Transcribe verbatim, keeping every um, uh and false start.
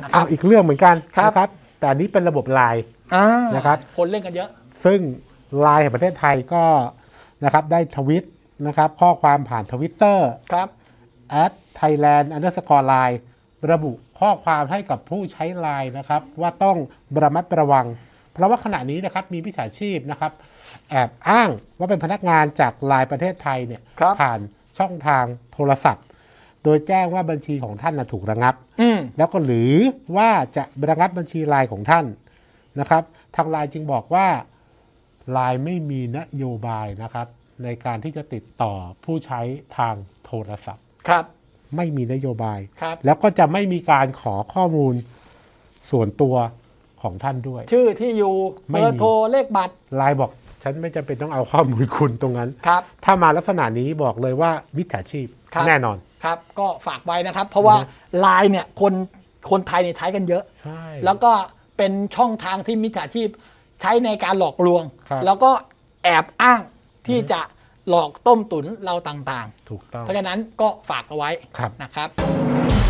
อ้าวอีกเรื่องเหมือนกันนะครับแต่อันนี้เป็นระบบไลน์นะครับคนเล่นกันเยอะซึ่งไลน์แห่งประเทศไทยก็นะครับได้ทวิตนะครับข้อความผ่านทวิตเตอร์ครับแอท ไทยแลนด์ อันเดอร์สกอร์ ไลน์ ระบุข้อความให้กับผู้ใช้ไลน์นะครับว่าต้องระมัดระวังเพราะว่าขณะนี้นะครับมีมิจฉาชีพนะครับแอบอ้างว่าเป็นพนักงานจากไลน์ประเทศไทยเนี่ยผ่านช่องทางโทรศัพท์โดยแจ้งว่าบัญชีของท่านนะถูกระงับแล้วก็หรือว่าจะระงับบัญชีไลน์ของท่านนะครับทางไลน์จึงบอกว่าไลน์ไม่มีนโยบายนะครับในการที่จะติดต่อผู้ใช้ทางโทรศัพท์ครับไม่มีนโยบายแล้วก็จะไม่มีการขอข้อมูลส่วนตัวของท่านด้วยชื่อที่อยู่เบอร์โทรเลขบัตรไลน์บอกฉันไม่จำเป็นต้องเอาข้อมูลคุณตรงนั้นครับถ้ามาลักษณะนี้บอกเลยว่ามิจฉาชีพแน่นอนครับก็ฝากไว้นะครับเพราะว่าไลน์เนี่ยคนคนไทยเนี่ยใช้กันเยอะใช่แล้วก็เป็นช่องทางที่มิจฉาชีพใช้ในการหลอกลวงแล้วก็แอบอ้างที่จะหลอกต้มตุ๋นเราต่างๆถูกต้องเพราะฉะนั้นก็ฝากเอาไว้นะครับ